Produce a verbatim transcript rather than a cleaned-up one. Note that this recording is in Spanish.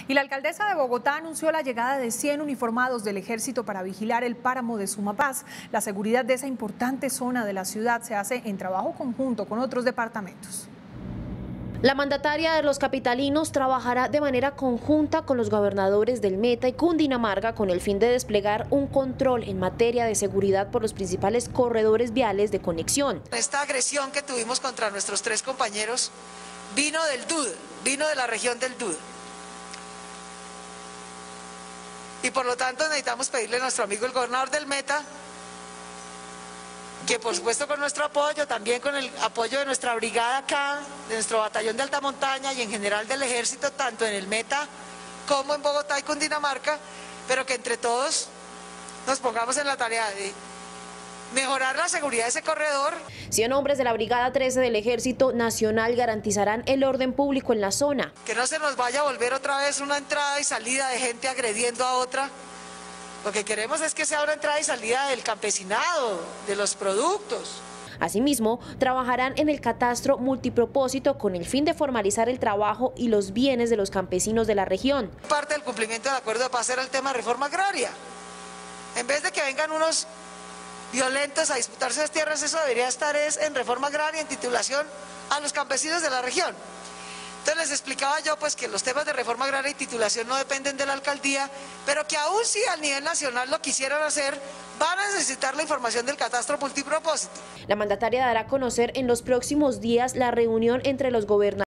Y la alcaldesa de Bogotá anunció la llegada de cien uniformados del ejército para vigilar el páramo de Sumapaz. La seguridad de esa importante zona de la ciudad se hace en trabajo conjunto con otros departamentos. La mandataria de los capitalinos trabajará de manera conjunta con los gobernadores del Meta y Cundinamarca con el fin de desplegar un control en materia de seguridad por los principales corredores viales de conexión. Esta agresión que tuvimos contra nuestros tres compañeros vino del D U D, vino de la región del D U D. Y por lo tanto necesitamos pedirle a nuestro amigo el gobernador del Meta que por supuesto con nuestro apoyo, también con el apoyo de nuestra brigada acá, de nuestro batallón de alta montaña y en general del ejército, tanto en el Meta como en Bogotá y Cundinamarca, pero que entre todos nos pongamos en la tarea de mejorar la seguridad de ese corredor. cien hombres de la Brigada trece del Ejército Nacional garantizarán el orden público en la zona. Que no se nos vaya a volver otra vez una entrada y salida de gente agrediendo a otra. Lo que queremos es que sea una entrada y salida del campesinado, de los productos. Asimismo, trabajarán en el catastro multipropósito con el fin de formalizar el trabajo y los bienes de los campesinos de la región. Parte del cumplimiento del acuerdo de paz era el tema de reforma agraria. En vez de que vengan unos violentos a disputarse las tierras, eso debería estar es en reforma agraria, en titulación a los campesinos de la región. Entonces les explicaba yo pues que los temas de reforma agraria y titulación no dependen de la alcaldía, pero que aún si al nivel nacional lo quisieran hacer, van a necesitar la información del catastro multipropósito. La mandataria dará a conocer en los próximos días la reunión entre los gobernadores